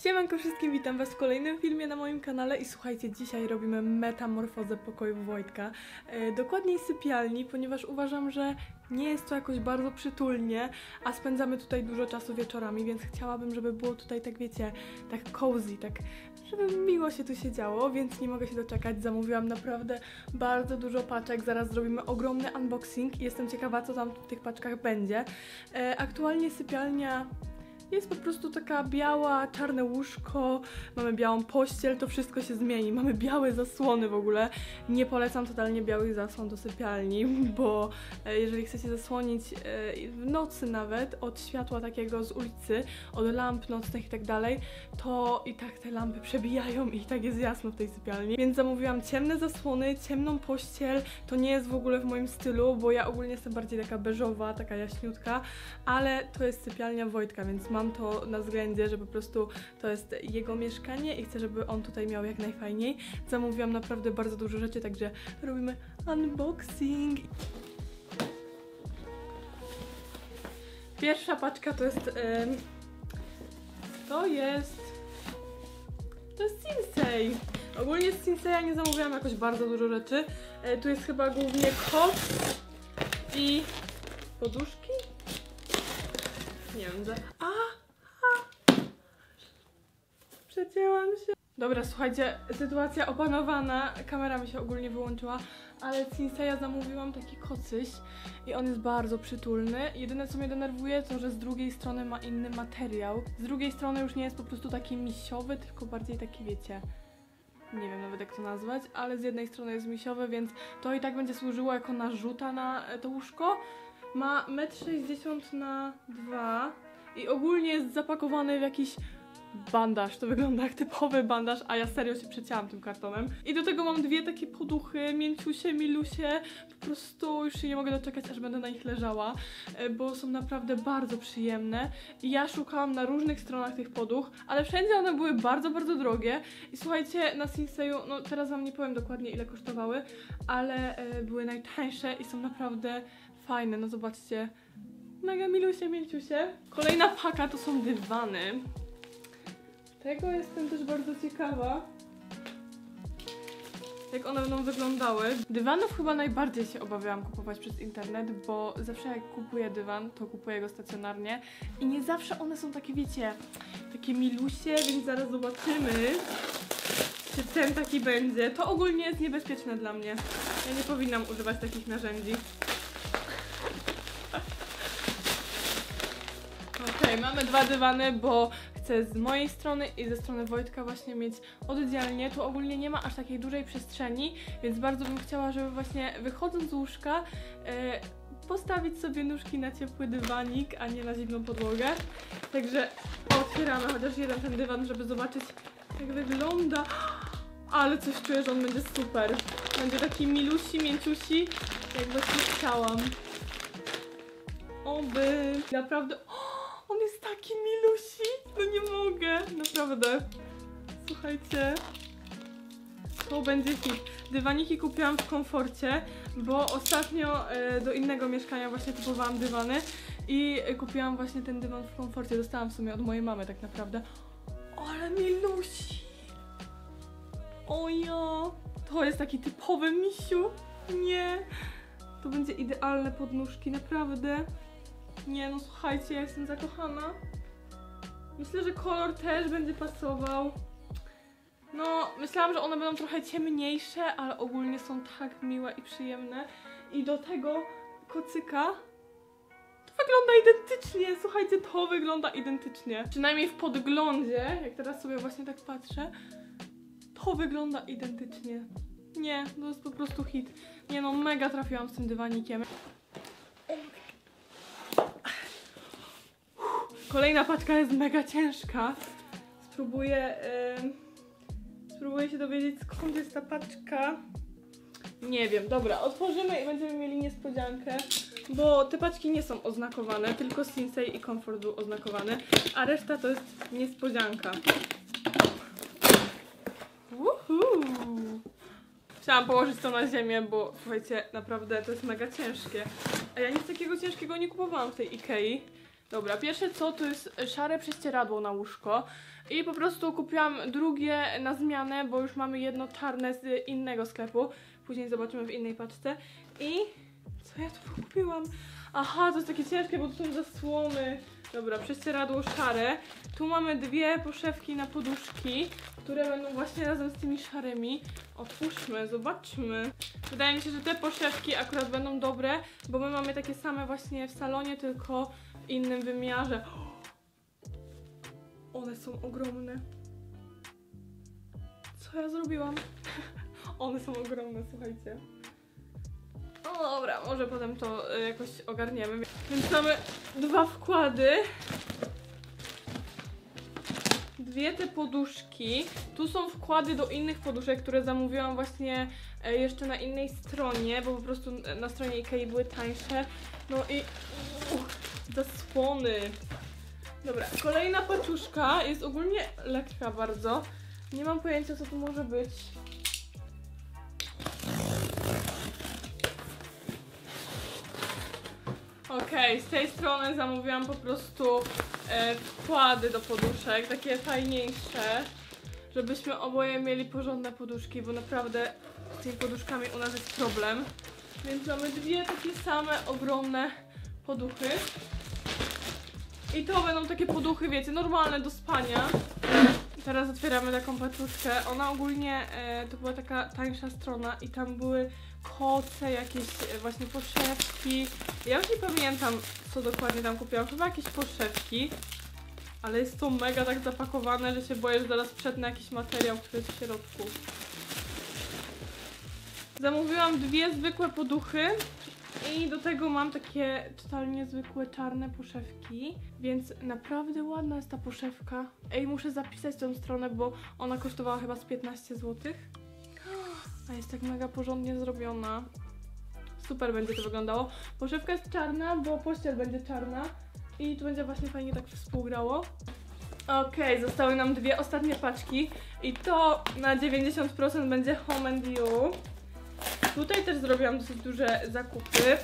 Siemanko wszystkim, witam was w kolejnym filmie na moim kanale i słuchajcie, dzisiaj robimy metamorfozę pokoju Wojtka, dokładniej sypialni, ponieważ uważam, że nie jest to jakoś bardzo przytulnie, a spędzamy tutaj dużo czasu wieczorami, więc chciałabym, żeby było tutaj tak wiecie, tak cozy, tak żeby miło się tu siedziało, więc nie mogę się doczekać. Zamówiłam naprawdę bardzo dużo paczek, zaraz zrobimy ogromny unboxing i jestem ciekawa, co tam w tych paczkach będzie. Aktualnie sypialnia jest po prostu taka biała, czarne łóżko, mamy białą pościel, to wszystko się zmieni, mamy białe zasłony w ogóle. Nie polecam totalnie białych zasłon do sypialni, bo jeżeli chcecie zasłonić w nocy nawet od światła takiego z ulicy, od lamp nocnych i tak dalej, to i tak te lampy przebijają i tak jest jasno w tej sypialni. Więc zamówiłam ciemne zasłony, ciemną pościel, to nie jest w ogóle w moim stylu, bo ja ogólnie jestem bardziej taka beżowa, taka jaśniutka, ale to jest sypialnia Wojtka, więc mam to na względzie, że po prostu to jest jego mieszkanie i chcę, żeby on tutaj miał jak najfajniej. Zamówiłam naprawdę bardzo dużo rzeczy, także robimy unboxing. Pierwsza paczka to jest Sinsei. Ogólnie z Sinseya nie zamówiłam jakoś bardzo dużo rzeczy. Tu jest chyba głównie kot i poduszki. Nie wiem, przecięłam się. Dobra, słuchajcie, sytuacja opanowana, kamera mi się ogólnie wyłączyła, ale z Sinseya zamówiłam taki kocyś i on jest bardzo przytulny. Jedyne co mnie denerwuje to, że z drugiej strony ma inny materiał. Z drugiej strony już nie jest po prostu taki misiowy, tylko bardziej taki wiecie, nie wiem nawet jak to nazwać, ale z jednej strony jest misiowy, więc to i tak będzie służyło jako narzuta na to łóżko. Ma 1,60 m na 2 i ogólnie jest zapakowany w jakiś bandaż, to wygląda jak typowy bandaż, a ja serio się przecięłam tym kartonem. I do tego mam dwie takie poduchy, mięciusie, milusie, po prostu już się nie mogę doczekać, aż będę na nich leżała, bo są naprawdę bardzo przyjemne. I ja szukałam na różnych stronach tych poduch, ale wszędzie one były bardzo, bardzo drogie. I słuchajcie, na Sinseyu, no teraz wam nie powiem dokładnie ile kosztowały, ale były najtańsze i są naprawdę fajne, no zobaczcie. Mega milusie, mięciusie. Kolejna paka to są dywany. Tego jestem też bardzo ciekawa, jak one będą wyglądały. Dywanów chyba najbardziej się obawiałam kupować przez internet, bo zawsze jak kupuję dywan, to kupuję go stacjonarnie i nie zawsze one są takie, wiecie, takie milusie, więc zaraz zobaczymy, czy ten taki będzie. To ogólnie jest niebezpieczne dla mnie. Ja nie powinnam używać takich narzędzi. Okej, mamy dwa dywany, bo chcę z mojej strony i ze strony Wojtka właśnie mieć oddzielnie. Tu ogólnie nie ma aż takiej dużej przestrzeni, więc bardzo bym chciała, żeby właśnie wychodząc z łóżka postawić sobie nóżki na ciepły dywanik, a nie na zimną podłogę. Także otwieramy chociaż jeden ten dywan, żeby zobaczyć jak wygląda. Ale coś czuję, że on będzie super. Będzie taki milusi, mięciusi, jak właśnie chciałam. Oby. Naprawdę. On jest taki milusi. No nie mogę. Naprawdę. Słuchajcie. To będzie hit. Dywaniki kupiłam w Komforcie, bo ostatnio do innego mieszkania właśnie kupowałam dywany i kupiłam właśnie ten dywan w Komforcie. Dostałam w sumie od mojej mamy tak naprawdę. Ale milusi. O ja. To jest taki typowy misiu. Nie. To będzie idealne podnóżki, naprawdę. Nie no słuchajcie, ja jestem zakochana. Myślę, że kolor też będzie pasował. No, myślałam, że one będą trochę ciemniejsze, ale ogólnie są tak miłe i przyjemne. I do tego kocyka to wygląda identycznie. Słuchajcie, to wygląda identycznie. Przynajmniej w podglądzie, jak teraz sobie właśnie tak patrzę, to wygląda identycznie. Nie, to jest po prostu hit. Nie no, mega trafiłam z tym dywanikiem. Kolejna paczka jest mega ciężka. Spróbuję się dowiedzieć, skąd jest ta paczka. Nie wiem, dobra, otworzymy i będziemy mieli niespodziankę, bo te paczki nie są oznakowane, tylko Sinsei i Comfort był oznakowany, a reszta to jest niespodzianka. Chciałam położyć to na ziemię, bo słuchajcie, naprawdę to jest mega ciężkie. A ja nic takiego ciężkiego nie kupowałam w tej Ikei. Dobra, pierwsze co to jest szare prześcieradło na łóżko i po prostu kupiłam drugie na zmianę, bo już mamy jedno czarne z innego sklepu. Później zobaczymy w innej paczce. I co ja tu kupiłam? Aha, to jest takie ciężkie, bo tu są zasłony. Dobra, prześcieradło szare. Tu mamy dwie poszewki na poduszki, które będą właśnie razem z tymi szarymi. Otwórzmy, zobaczmy. Wydaje mi się, że te poszewki akurat będą dobre, bo my mamy takie same właśnie w salonie, tylko w innym wymiarze. One są ogromne. Co ja zrobiłam? One są ogromne, słuchajcie. No dobra, może potem to jakoś ogarniemy. Więc mamy dwa wkłady. Dwie te poduszki. Tu są wkłady do innych poduszek, które zamówiłam właśnie jeszcze na innej stronie, bo po prostu na stronie Ikei były tańsze. No i zasłony. Dobra, kolejna paczuszka jest ogólnie lekka bardzo. Nie mam pojęcia, co tu może być. Okej, z tej strony zamówiłam po prostu wkłady do poduszek, takie fajniejsze, żebyśmy oboje mieli porządne poduszki, bo naprawdę z tymi poduszkami u nas jest problem. Więc mamy dwie takie same, ogromne poduchy. I to będą takie poduchy, wiecie, normalne do spania. Teraz otwieramy taką paczuszkę. Ona ogólnie to była taka tańsza strona i tam były koce, jakieś właśnie poszewki. Ja już nie pamiętam, co dokładnie tam kupiłam. Chyba jakieś poszewki. Ale jest to mega tak zapakowane, że się boję, że zaraz przetnę jakiś materiał, który jest w środku. Zamówiłam dwie zwykłe poduchy. I do tego mam takie totalnie zwykłe czarne poszewki, więc naprawdę ładna jest ta poszewka. Ej, muszę zapisać tą stronę, bo ona kosztowała chyba z 15 zł. A jest tak mega porządnie zrobiona. Super będzie to wyglądało. Poszewka jest czarna, bo pościel będzie czarna i tu będzie właśnie fajnie tak współgrało. Okej, zostały nam dwie ostatnie paczki i to na 90% będzie Home and You. Tutaj też zrobiłam dosyć duże zakupy.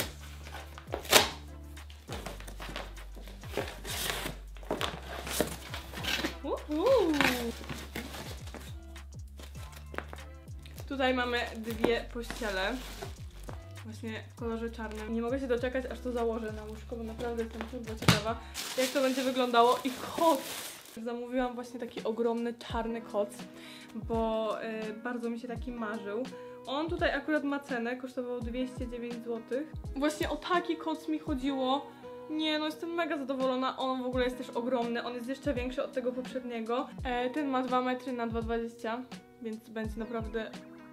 Tutaj mamy dwie pościele. Właśnie w kolorze czarnym. Nie mogę się doczekać, aż to założę na łóżko, bo naprawdę jestem bardzo ciekawa, jak to będzie wyglądało. I koc! Zamówiłam właśnie taki ogromny czarny koc, bo bardzo mi się taki marzył. On tutaj akurat ma cenę, kosztował 209 zł. Właśnie o taki koc mi chodziło. Nie no, jestem mega zadowolona. On w ogóle jest też ogromny, on jest jeszcze większy od tego poprzedniego. Ten ma 2 metry na 2,20 m, więc będzie naprawdę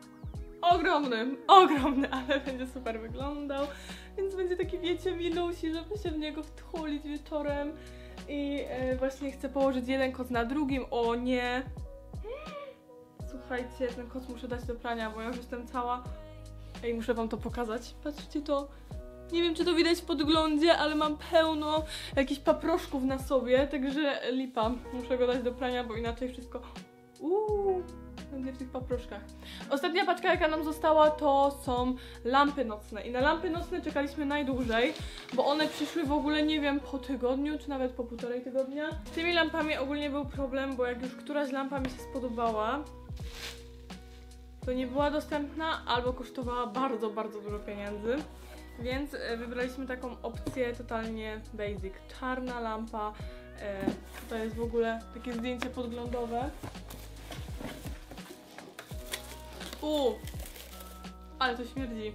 ogromny, ale będzie super wyglądał. Więc będzie taki, wiecie, milusi, żeby się w niego wtulić wieczorem. I właśnie chcę położyć jeden koc na drugim. O nie! Słuchajcie, ten koc muszę dać do prania, bo ja już jestem cała... Ej, muszę wam to pokazać. Patrzcie to. Nie wiem, czy to widać w podglądzie, ale mam pełno jakichś paproszków na sobie, także lipa. Muszę go dać do prania, bo inaczej wszystko... będzie w tych paproszkach. Ostatnia paczka, jaka nam została, to są lampy nocne. I na lampy nocne czekaliśmy najdłużej, bo one przyszły w ogóle, nie wiem, po tygodniu, czy nawet po 1,5 tygodnia. Z tymi lampami ogólnie był problem, bo jak już któraś lampa mi się spodobała, to nie była dostępna albo kosztowała bardzo, bardzo dużo pieniędzy. Więc wybraliśmy taką opcję totalnie basic. Czarna lampa. To jest w ogóle takie zdjęcie podglądowe. Ale to śmierdzi.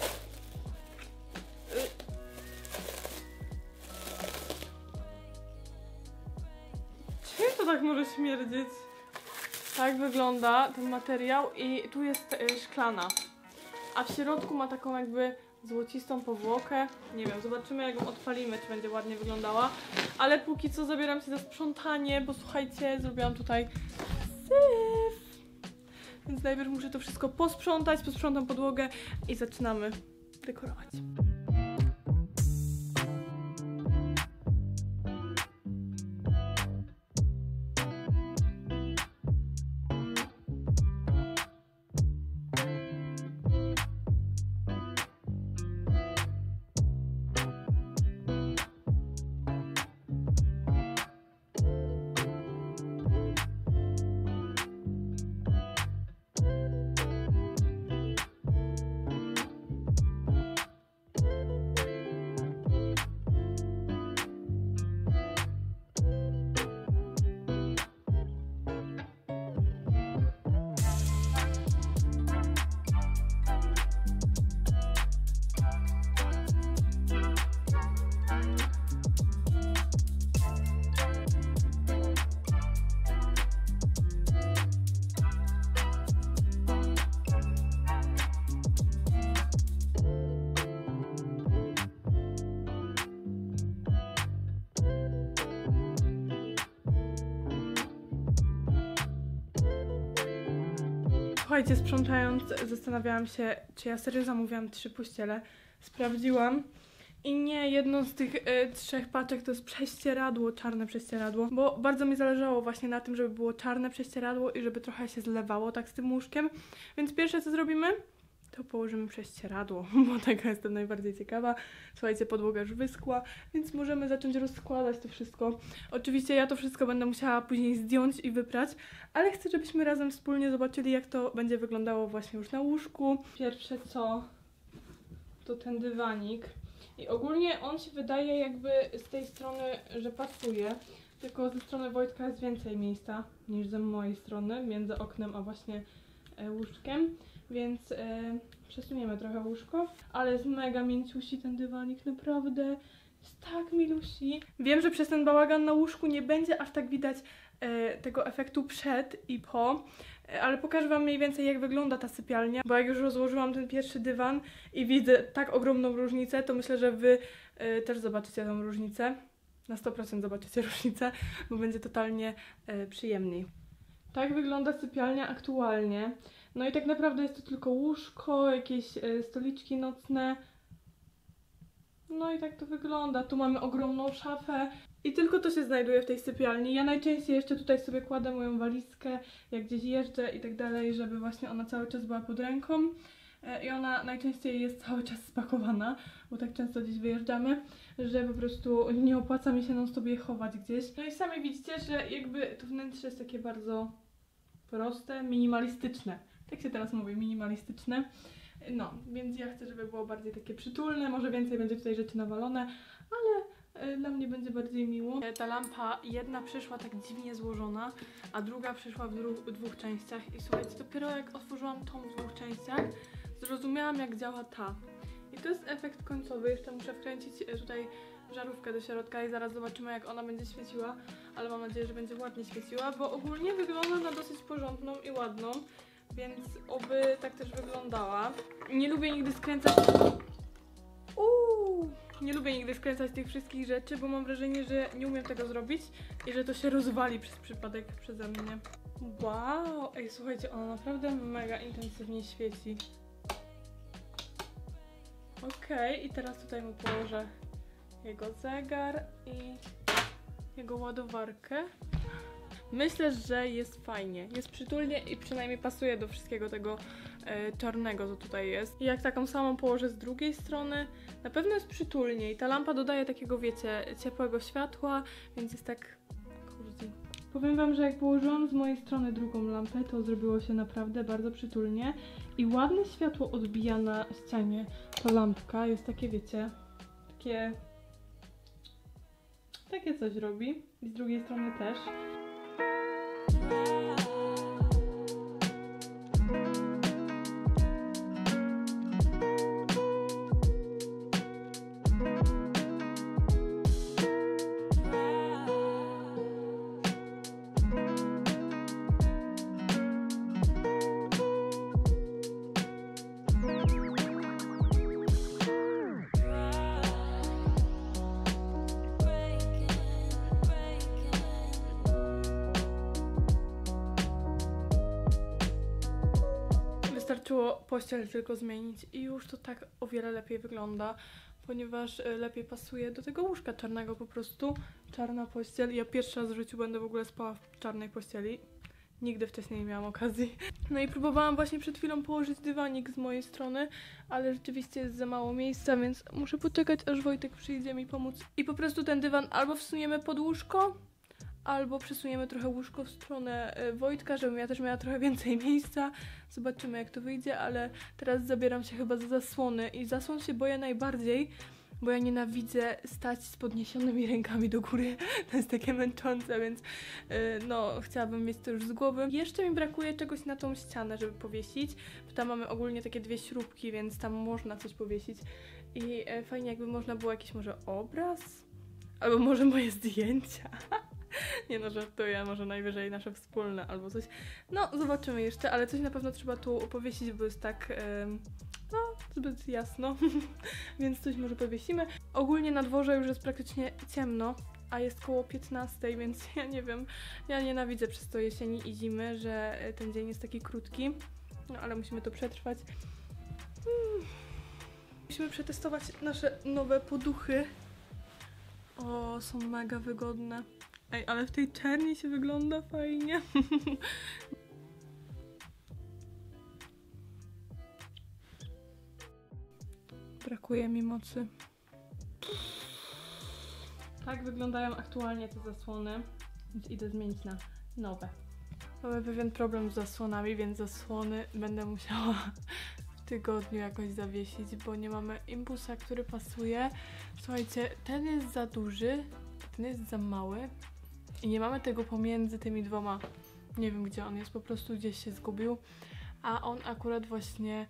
Czym to tak może śmierdzieć? Tak wygląda ten materiał i tu jest szklana. A w środku ma taką jakby złocistą powłokę. Nie wiem, zobaczymy, jak ją odpalimy, czy będzie ładnie wyglądała. Ale póki co zabieram się za sprzątanie, bo słuchajcie, zrobiłam tutaj syf. Więc najpierw muszę to wszystko posprzątać, posprzątam podłogę i zaczynamy dekorować. Słuchajcie, sprzątając zastanawiałam się, czy ja serio zamówiłam 3 pościele. Sprawdziłam. I nie, jedną z tych 3 paczek to jest prześcieradło, czarne prześcieradło, bo bardzo mi zależało właśnie na tym, żeby było czarne prześcieradło i żeby trochę się zlewało tak z tym łóżkiem. Więc pierwsze co zrobimy, to położymy prześcieradło, bo tego jestem najbardziej ciekawa. Słuchajcie, podłoga już wyschła, więc możemy zacząć rozkładać to wszystko. Oczywiście ja to wszystko będę musiała później zdjąć i wyprać, ale chcę, żebyśmy razem wspólnie zobaczyli, jak to będzie wyglądało właśnie już na łóżku. Pierwsze co, to ten dywanik. I ogólnie on się wydaje jakby z tej strony, że pasuje, tylko ze strony Wojtka jest więcej miejsca niż ze mojej strony, między oknem a właśnie łóżkiem, więc przesuniemy trochę łóżko, ale jest mega mięciusi ten dywanik, naprawdę jest tak milusi. Wiem, że przez ten bałagan na łóżku nie będzie aż tak widać tego efektu przed i po, ale pokażę wam mniej więcej, jak wygląda ta sypialnia, bo jak już rozłożyłam ten pierwszy dywan i widzę tak ogromną różnicę, to myślę, że wy też zobaczycie tą różnicę. Na 100% zobaczycie różnicę, bo będzie totalnie przyjemniej. Tak wygląda sypialnia aktualnie. No i tak naprawdę jest to tylko łóżko, jakieś stoliczki nocne. No i tak to wygląda. Tu mamy ogromną szafę i tylko to się znajduje w tej sypialni. Ja najczęściej jeszcze tutaj sobie kładę moją walizkę, jak gdzieś jeżdżę i tak dalej, żeby właśnie ona cały czas była pod ręką. I ona najczęściej jest cały czas spakowana, bo tak często gdzieś wyjeżdżamy, że po prostu nie opłaca mi się non-stop je chować gdzieś. No i sami widzicie, że jakby to wnętrze jest takie bardzo proste, minimalistyczne. Tak się teraz mówi, minimalistyczne. No, więc ja chcę, żeby było bardziej takie przytulne, może więcej będzie tutaj rzeczy nawalone, ale dla mnie będzie bardziej miło. Ta lampa jedna przyszła tak dziwnie złożona, a druga przyszła w dwóch częściach i słuchajcie, dopiero jak otworzyłam tą w 2 częściach, zrozumiałam, jak działa ta. I to jest efekt końcowy, jeszcze muszę wkręcić tutaj żarówkę do środka i zaraz zobaczymy, jak ona będzie świeciła, ale mam nadzieję, że będzie ładnie świeciła, bo ogólnie wygląda na dosyć porządną i ładną, więc oby tak też wyglądała. Nie lubię nigdy skręcać... Nie lubię nigdy skręcać tych wszystkich rzeczy, bo mam wrażenie, że nie umiem tego zrobić i że to się rozwali przez przypadek przeze mnie. Wow! Ej, słuchajcie, ona naprawdę mega intensywnie świeci. Okej, i teraz tutaj mu położę jego zegar i jego ładowarkę. Myślę, że jest fajnie, jest przytulnie i przynajmniej pasuje do wszystkiego tego czarnego, co tutaj jest. I jak taką samą położę z drugiej strony, na pewno jest przytulnie i ta lampa dodaje takiego, wiecie, ciepłego światła, więc jest tak cozy. Powiem wam, że jak położyłam z mojej strony drugą lampę, to zrobiło się naprawdę bardzo przytulnie i ładne światło odbija na ścianie. Ta lampka jest takie, wiecie, takie coś robi i z drugiej strony też. Wystarczyło pościel tylko zmienić i już to tak o wiele lepiej wygląda, ponieważ lepiej pasuje do tego łóżka czarnego po prostu. Czarna pościel. Ja pierwszy raz w życiu będę w ogóle spała w czarnej pościeli. Nigdy wcześniej nie miałam okazji. No i próbowałam właśnie przed chwilą położyć dywanik z mojej strony, ale rzeczywiście jest za mało miejsca, więc muszę poczekać, aż Wojtek przyjdzie mi pomóc. I po prostu ten dywan albo wsuniemy pod łóżko, albo przesuniemy trochę łóżko w stronę Wojtka, żebym ja też miała trochę więcej miejsca. Zobaczymy, jak to wyjdzie, ale teraz zabieram się chyba za zasłony i zasłon się boję najbardziej, bo ja nienawidzę stać z podniesionymi rękami do góry. To jest takie męczące, więc no, chciałabym mieć to już z głowy. Jeszcze mi brakuje czegoś na tą ścianę, żeby powiesić, bo tam mamy ogólnie takie 2 śrubki, więc tam można coś powiesić i fajnie jakby można było jakiś może obraz, albo może moje zdjęcia. Nie no, żartuję, może najwyżej nasze wspólne albo coś. No, zobaczymy jeszcze, ale coś na pewno trzeba tu powiesić, bo jest tak, no, zbyt jasno, więc coś może powiesimy. Ogólnie na dworze już jest praktycznie ciemno, a jest koło 15, więc ja nie wiem, ja nienawidzę przez to jesieni i zimy, że ten dzień jest taki krótki. no ale musimy to przetrwać. Musimy przetestować nasze nowe poduchy. O, są mega wygodne. Ej, ale w tej czerni się wygląda fajnie. Brakuje mi mocy. Tak wyglądają aktualnie te zasłony, więc idę zmienić na nowe. Mamy pewien problem z zasłonami, więc zasłony będę musiała w tygodniu jakoś zawiesić, bo nie mamy imbusa, który pasuje. Słuchajcie, ten jest za duży, ten jest za mały i nie mamy tego pomiędzy tymi dwoma. Nie wiem, gdzie on jest, po prostu gdzieś się zgubił, a on akurat właśnie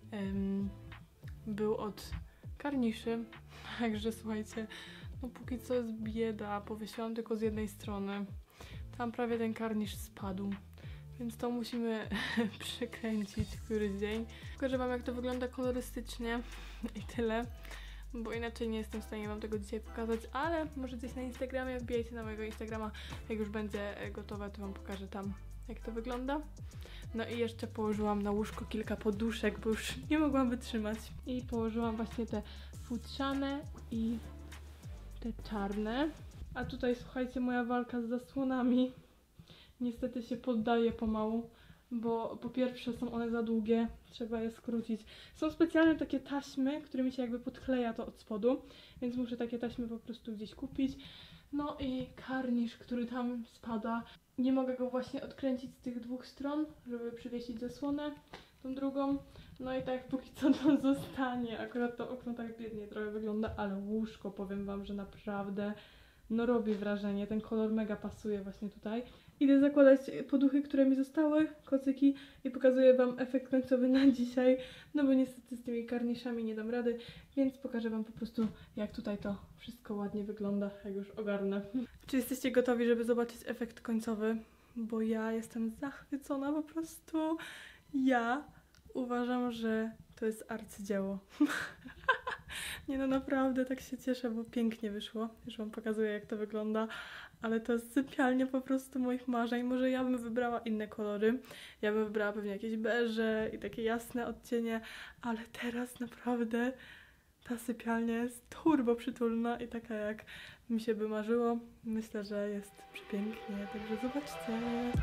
był od karniszy, także słuchajcie, no póki co jest bieda, powiesiłam tylko z jednej strony. Tam prawie ten karnisz spadł, więc to musimy przykręcić któryś dzień. Pokażę wam, jak to wygląda kolorystycznie i tyle, bo inaczej nie jestem w stanie wam tego dzisiaj pokazać, ale może gdzieś na Instagramie, wbijajcie na mojego Instagrama, jak już będzie gotowe, to wam pokażę tam, jak to wygląda. No i jeszcze położyłam na łóżko kilka poduszek, bo już nie mogłam wytrzymać. I położyłam właśnie te futrzane i te czarne. A tutaj, słuchajcie, moja walka z zasłonami niestety się poddaje pomału, bo po pierwsze są one za długie, trzeba je skrócić. Są specjalne takie taśmy, którymi się jakby podkleja to od spodu, więc muszę takie taśmy po prostu gdzieś kupić. No i karnisz, który tam spada. Nie mogę go właśnie odkręcić z tych dwóch stron, żeby przywiesić zasłonę, tą drugą. No i tak póki co to zostanie. Akurat to okno tak biednie trochę wygląda, ale łóżko, powiem wam, że naprawdę no robi wrażenie. Ten kolor mega pasuje właśnie tutaj. Idę zakładać poduchy, które mi zostały, kocyki, i pokazuję wam efekt końcowy na dzisiaj, no bo niestety z tymi karniszami nie dam rady, więc pokażę wam po prostu, jak tutaj to wszystko ładnie wygląda, jak już ogarnę. Czy jesteście gotowi, żeby zobaczyć efekt końcowy? Bo ja jestem zachwycona po prostu. Ja uważam, że to jest arcydzieło. Nie no, naprawdę tak się cieszę, bo pięknie wyszło. Już wam pokazuję, jak to wygląda. Ale to jest sypialnia po prostu moich marzeń. Może ja bym wybrała inne kolory. Ja bym wybrała pewnie jakieś beże i takie jasne odcienie. Ale teraz naprawdę ta sypialnia jest turbo przytulna i taka, jak mi się by marzyło. Myślę, że jest przepięknie, także zobaczcie.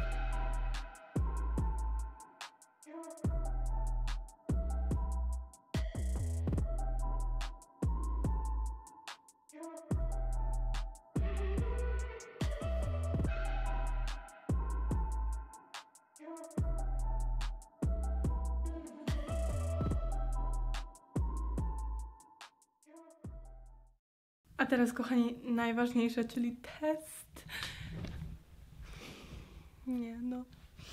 A teraz, kochani, najważniejsze, czyli test. Nie no.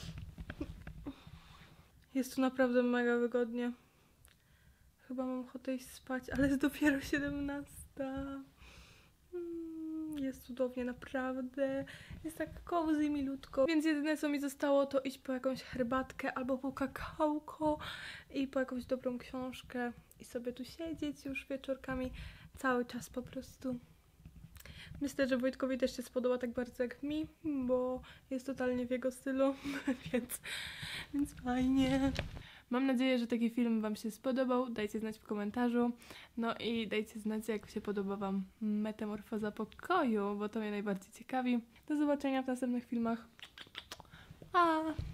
Jest tu naprawdę mega wygodnie. Chyba mam ochotę iść spać, ale jest dopiero 17. Jest cudownie, naprawdę. Jest tak cozy i milutko. Więc jedyne, co mi zostało, to iść po jakąś herbatkę albo po kakałko i po jakąś dobrą książkę i sobie tu siedzieć już wieczorkami cały czas po prostu. Myślę, że Wojtkowi też się spodoba tak bardzo jak mi, bo jest totalnie w jego stylu, więc fajnie. Mam nadzieję, że taki film wam się spodobał. Dajcie znać w komentarzu. No i dajcie znać, jak się podoba wam metamorfoza pokoju, bo to mnie najbardziej ciekawi. Do zobaczenia w następnych filmach. Pa!